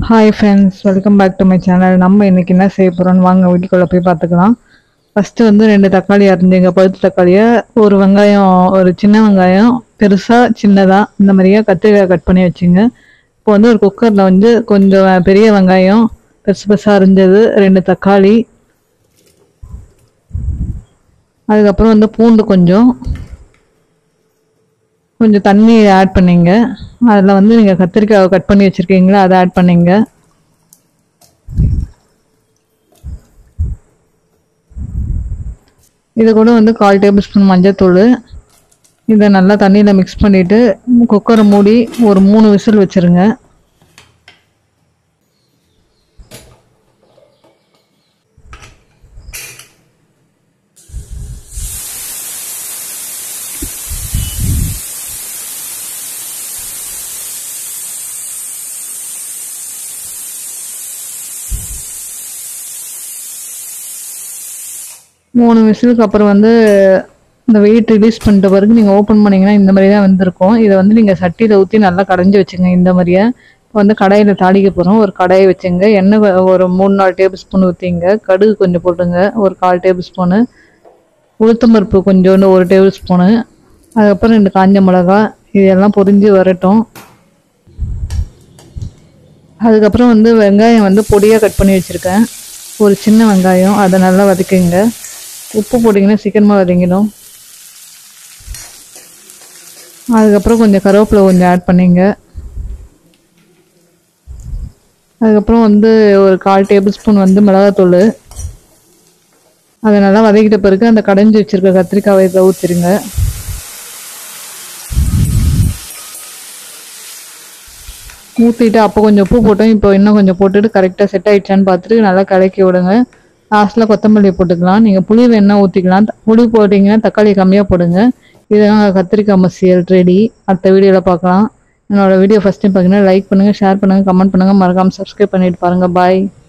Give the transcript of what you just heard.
Hi friends, welcome back to my channel. நம்ம இன்னைக்கு என்ன செய்ய போகிறோம்னு வாங்க வீட்டுக்குள்ளே போய் பார்த்துக்கலாம். ஃபஸ்ட்டு வந்து 2 தக்காளி அரிஞ்சுங்க, பழுத்த தக்காளியை. ஒரு வெங்காயம், ஒரு சின்ன வெங்காயம் பெருசாக சின்னதாக இந்த மாதிரியே கத்திரிக்காய் கட் பண்ணி வச்சுங்க. இப்போ வந்து ஒரு குக்கரில் வந்து கொஞ்சம் பெரிய வெங்காயம் பெருசு பெருசாக அரிஞ்சது, 2 தக்காளி, அதுக்கப்புறம் வந்து பூண்டு கொஞ்சம் தண்ணி ஆட் பண்ணிங்க. அதில் வந்து நீங்கள் கத்திரிக்காய் கட் பண்ணி வச்சுருக்கீங்களா, அதை ஆட் பண்ணிங்க. இது கூட வந்து 1/4 டேபிள் ஸ்பூன் மஞ்சள்தூள். இதை நல்லா தண்ணியில் மிக்ஸ் பண்ணிவிட்டு குக்கரை மூடி ஒரு 3 விசில் வச்சுருங்க. மூணு விசிலுக்கு அப்புறம் வந்து இந்த வெயிட் ரிலீஸ் பண்ணிட்ட பிறகு நீங்கள் ஓப்பன் பண்ணிங்கன்னா இந்த மாதிரி தான் வந்திருக்கும். இதை வந்து நீங்கள் சட்டியில் ஊற்றி நல்லா கடைஞ்சி வச்சுங்க. இந்த மாதிரியே இப்போ வந்து கடாயில் தாளிக்க போகிறோம். ஒரு கடாயை வச்சுங்க. எண்ணெய் ஒரு 3-4 டேபிள் ஸ்பூன் ஊற்றிங்க. கடுகு கொஞ்சம் போட்டுங்க, ஒரு 1/4 டேபிள் ஸ்பூனு. உளுத்தம்பருப்பு கொஞ்சோண்டு 1 டேபிள் ஸ்பூனு. அதுக்கப்புறம் 2 காஞ்ச மிளகா. இதெல்லாம் பொரிஞ்சு வரட்டும். அதுக்கப்புறம் வந்து வெங்காயம் வந்து பொடியாக கட் பண்ணி வச்சுருக்கேன், ஒரு சின்ன வெங்காயம். அதை நல்லா வதக்கிங்க. உப்பு போட்டிங்கன்னா சீக்கிரமாக வதங்கிடும். அதுக்கப்புறம் கொஞ்சம் கருவேப்பிலை கொஞ்சம் ஆட் பண்ணிங்க. அதுக்கப்புறம் வந்து ஒரு 1/4 டேபிள் ஸ்பூன் வந்து மிளகாத்தூள். அதை நல்லா வதக்கிட்ட பிறகு அந்த கடைஞ்சி வச்சுருக்க கத்திரிக்காயை இதில் ஊற்றிடுங்க. ஊற்றிட்டு அப்போ கொஞ்சம் உப்பு போட்டோம், இப்போ இன்னும் கொஞ்சம் போட்டுட்டு கரெக்டாக செட் ஆகிடுச்சான்னு பார்த்துட்டு நல்லா கலக்கி விடுங்க. லாஸ்ட்டில் கொத்தமல்லி போட்டுக்கலாம். நீங்கள் புளி வேணா ஊற்றிக்கலாம். புளி போட்டிங்கன்னா தக்காளி கம்மியாக போடுங்க. இதெல்லாம் கத்திரிக்காய் மசியல் ரெடி. அடுத்த வீடியோவில் பார்க்கலாம். என்னோடய வீடியோ ஃபஸ்ட் டைம் பார்த்தீங்கன்னா லைக் பண்ணுங்கள், ஷேர் பண்ணுங்கள், கமெண்ட் பண்ணுங்கள், மறக்காமல் சப்ஸ்கிரைப் பண்ணிட்டு பாருங்கள். பாய்.